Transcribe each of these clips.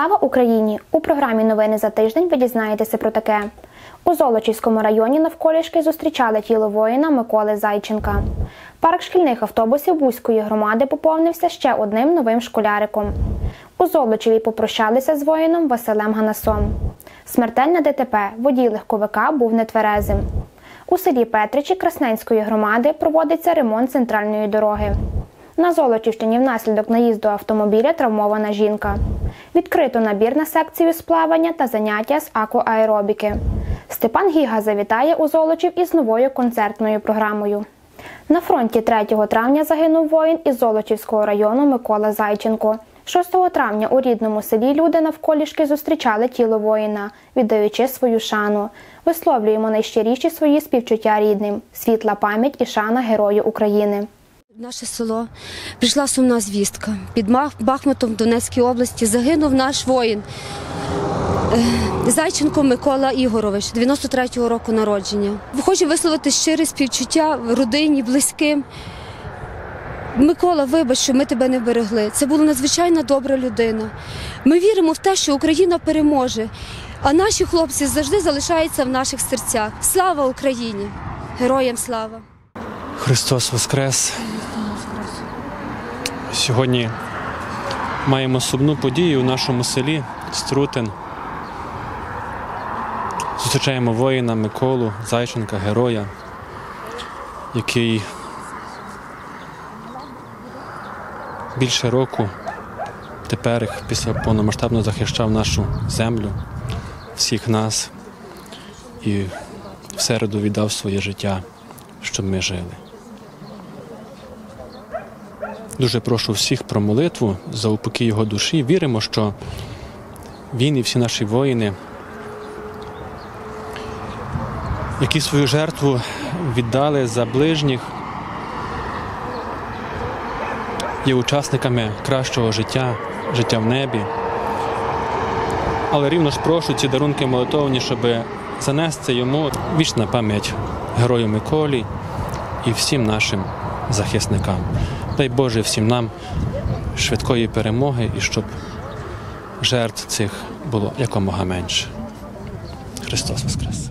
Слава Україні! У програмі «Новини за тиждень» ви дізнаєтеся про таке. У Золочівському районі навколішки зустрічали тіло воїна Миколи Зайченка. Парк шкільних автобусів Буської громади поповнився ще одним новим школяриком. У Золочеві попрощалися з воїном Василем Ганасом. Смертельне ДТП. Водій легковика був нетверезим. У селі Петричі Красненської громади проводиться ремонт центральної дороги. На Золочівщині внаслідок наїзду автомобіля травмована жінка. Відкрито набір на секцію з плавання та заняття з аквааеробіки. Степан Гіга завітає у Золочів із новою концертною програмою. На фронті 3 травня загинув воїн із Золочівського району Микола Зайченко. 6 травня у рідному селі люди навколішки зустрічали тіло воїна, віддаючи свою шану. Висловлюємо найщиріші свої співчуття рідним. Світла пам'ять і шана Герою України. В наше село прийшла сумна звістка. Під Бахмутом в Донецькій області загинув наш воїн Зайченко Микола Ігорович, 93-го року народження. Хочу висловити щире співчуття родині, близьким. Микола, вибач, що ми тебе не берегли. Це була надзвичайно добра людина. Ми віримо в те, що Україна переможе, а наші хлопці завжди залишаються в наших серцях. Слава Україні! Героям слава! Христос Воскрес! Сьогодні маємо сумну подію у нашому селі Струтин. Зустрічаємо воїна Миколу Зайченка, героя, який більше року тепер після повномасштабно захищав нашу землю, всіх нас, і в середу віддав своє життя, щоб ми жили. Дуже прошу всіх про молитву за упокій його душі. Віримо, що він і всі наші воїни, які свою жертву віддали за ближніх, є учасниками кращого життя, життя в небі. Але рівно ж прошу ці дарунки молитовні, щоб занести йому вічна пам'ять Герою Миколі і всім нашим захисникам. Дай Боже всім нам швидкої перемоги і щоб жертв цих було якомога менше. Христос Воскрес!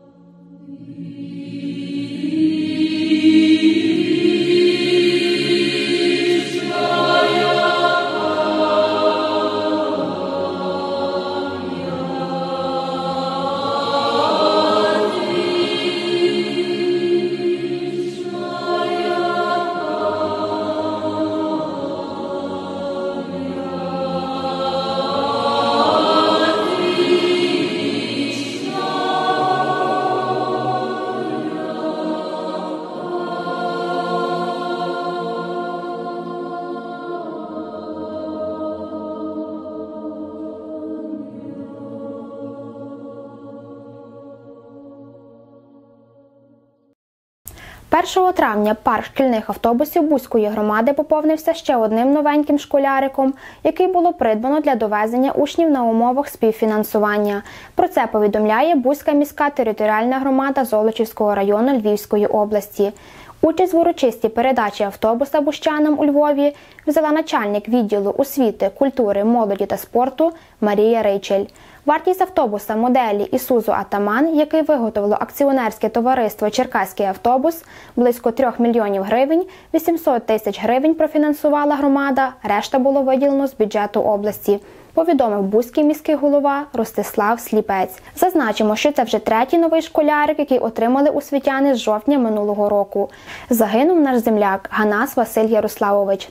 Першого травня парк шкільних автобусів Буської громади поповнився ще одним новеньким школяриком, який було придбано для довезення учнів на умовах співфінансування. Про це повідомляє Буська міська територіальна громада Золочівського району Львівської області. Участь в урочистій передачі автобуса бущанам у Львові взяла начальник відділу освіти, культури, молоді та спорту Марія Рейчель. Вартість автобуса моделі «Ісузу Атаман», який виготовило акціонерське товариство «Черкаський автобус», близько 3 мільйонів гривень, 800 тисяч гривень профінансувала громада, решта було виділено з бюджету області, повідомив Буський міський голова Ростислав Сліпець. Зазначимо, що це вже третій новий школярик, який отримали освітяни з жовтня минулого року. Загинув наш земляк Ганас Василь Ярославович,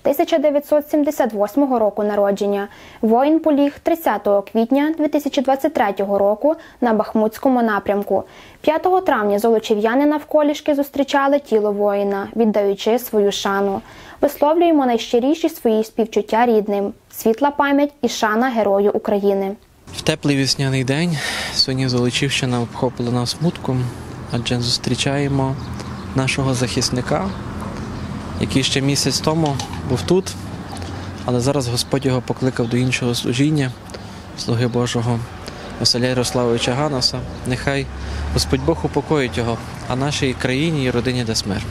1978 року народження. Воїн поліг 30 квітня 2023 року на Бахмутському напрямку. 5 травня золочів'яни навколішки зустрічали тіло воїна, віддаючи свою шану. Висловлюємо найщиріші свої співчуття рідним. Світла пам'ять і шана Герою України. В теплий весняний день сьогодні Золочівщина обхоплена смутком, адже зустрічаємо нашого захисника, який ще місяць тому був тут, але зараз Господь його покликав до іншого служіння, слуги Божого Василя Ярославовича Ганаса. Нехай Господь Бог упокоїть його, а нашій країні і родині дасть мир.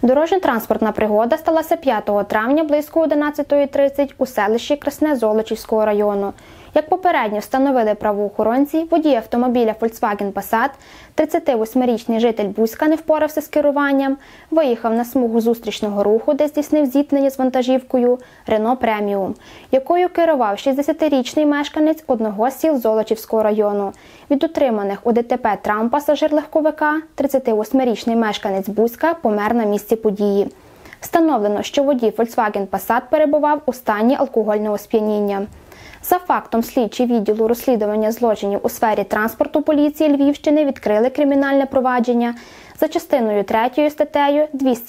Дорожньо-транспортна пригода сталася 5 травня близько 11:30 у селищі Красне Золочівського району. Як попередньо встановили правоохоронці, водій автомобіля Volkswagen Passat, 38-річний житель Буська, не впорався з керуванням, виїхав на смугу зустрічного руху, де здійснив зіткнення з вантажівкою Renault Premium, якою керував 60-річний мешканець одного з сіл Золочівського району. Від отриманих у ДТП травм пасажир легковика, 38-річний мешканець Буська, помер на місці події. Встановлено, що водій Volkswagen Passat перебував у стані алкогольного сп'яніння. За фактом слідчі відділу розслідування злочинів у сфері транспорту поліції Львівщини відкрили кримінальне провадження за частиною 3 статтею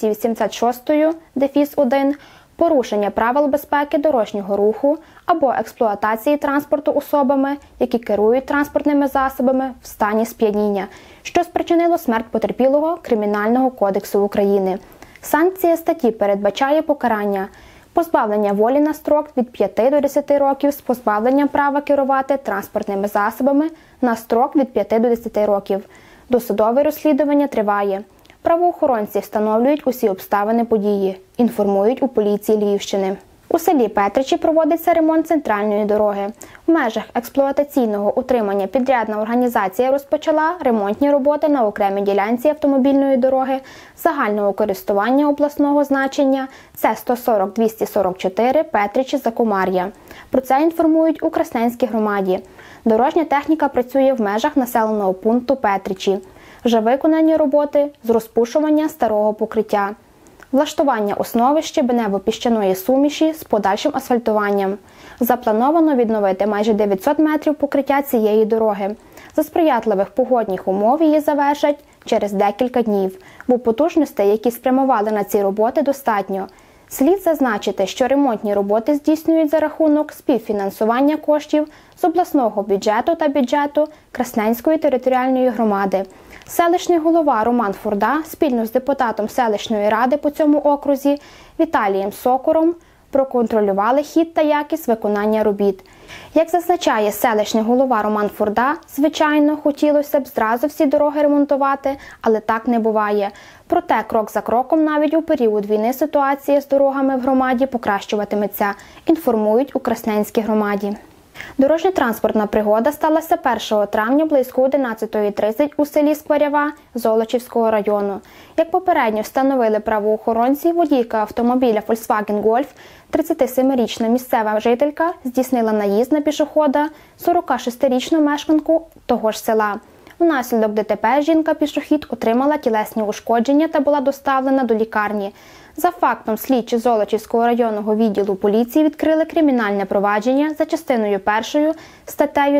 286-1 порушення правил безпеки дорожнього руху або експлуатації транспорту особами, які керують транспортними засобами в стані сп'яніння, що спричинило смерть потерпілого Кримінального кодексу України. Санкція статті передбачає покарання – позбавлення волі на строк від 5 до 10 років з позбавленням права керувати транспортними засобами на строк від 5 до 10 років. Досудове розслідування триває. Правоохоронці встановлюють усі обставини події, інформують у поліції Львівщини. У селі Петричі проводиться ремонт центральної дороги. В межах експлуатаційного утримання підрядна організація розпочала ремонтні роботи на окремій ділянці автомобільної дороги загального користування обласного значення С-140-244 Петричі-Закомар'я. Про це інформують у Красненській громаді. Дорожня техніка працює в межах населеного пункту Петричі. Вже виконані роботи з розпушування старого покриття, влаштування основи щебенево-піщаної суміші з подальшим асфальтуванням. Заплановано відновити майже 900 метрів покриття цієї дороги. За сприятливих погодних умов її завершать через декілька днів, бо потужностей, які спрямували на ці роботи, достатньо. Слід зазначити, що ремонтні роботи здійснюють за рахунок співфінансування коштів з обласного бюджету та бюджету Красненської територіальної громади. Селищний голова Роман Фурда спільно з депутатом селищної ради по цьому окрузі Віталієм Сокуром проконтролювали хід та якість виконання робіт. Як зазначає селищний голова Роман Фурда, звичайно, хотілося б зразу всі дороги ремонтувати, але так не буває. Проте крок за кроком навіть у період війни ситуація з дорогами в громаді покращуватиметься, інформують у Красненській громаді. Дорожньо-транспортна пригода сталася 1 травня близько 11:30 у селі Скварява Золочівського району. Як попередньо встановили правоохоронці, водійка автомобіля Volkswagen Golf, 37-річна місцева жителька, здійснила наїзд на пішохода, 46-річну мешканку того ж села. Внаслідок ДТП жінка-пішохід отримала тілесні ушкодження та була доставлена до лікарні. За фактом слідчі Золочівського районного відділу поліції відкрили кримінальне провадження за частиною 1 статтею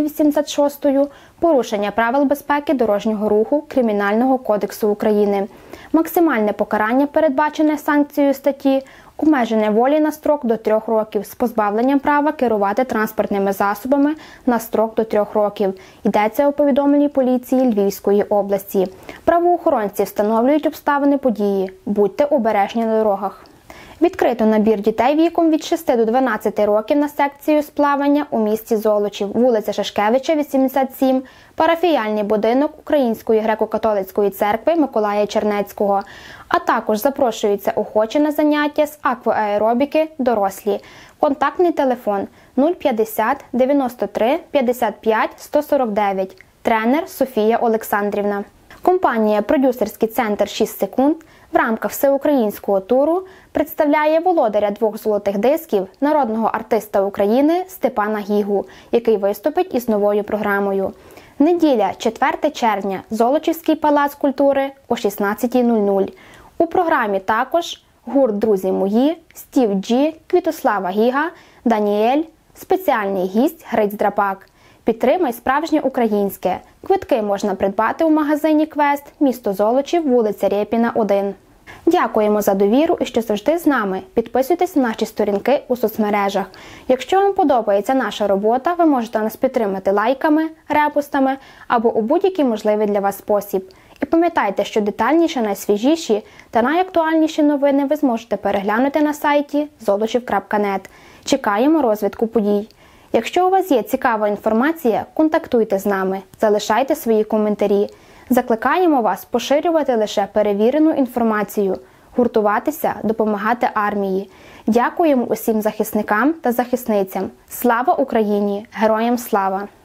286 порушення правил безпеки дорожнього руху Кримінального кодексу України. Максимальне покарання передбачене санкцією статті обмеження волі на строк до 3 років з позбавленням права керувати транспортними засобами на строк до 3 років. Йдеться у повідомленні поліції Львівської області. Правоохоронці встановлюють обставини події. Будьте обережні на дорогах. Відкрито набір дітей віком від 6 до 12 років на секцію з плавання у місті Золочів, вулиця Шашкевича, 87, парафіяльний будинок Української греко-католицької церкви Миколая Чернецького, а також запрошуються охочі на заняття з акваеробіки дорослі. Контактний телефон 050 93 55 149. Тренер Софія Олександрівна. Компанія «Продюсерський центр 6 секунд» в рамках всеукраїнського туру представляє володаря 2 золотих дисків, народного артиста України Степана Гігу, який виступить із новою програмою. Неділя, 4 червня, Золочівський палац культури о 16:00. У програмі також гурт «Друзі мої», Стів Джі, Квітослава Гіга, Даніель, спеціальний гість Гриць Драпак. Підтримай справжнє українське. Квитки можна придбати у магазині «Квест», місто Золочів, вулиця Рєпіна, 1. Дякуємо за довіру і що завжди з нами. Підписуйтесь на наші сторінки у соцмережах. Якщо вам подобається наша робота, ви можете нас підтримати лайками, репостами або у будь-який можливий для вас спосіб. І пам'ятайте, що детальніші, найсвіжіші та найактуальніші новини ви зможете переглянути на сайті zolochiv.net. Чекаємо розвитку подій. Якщо у вас є цікава інформація, контактуйте з нами, залишайте свої коментарі. Закликаємо вас поширювати лише перевірену інформацію. гуртуватися, допомагати армії. Дякуємо усім захисникам та захисницям. Слава Україні! Героям слава!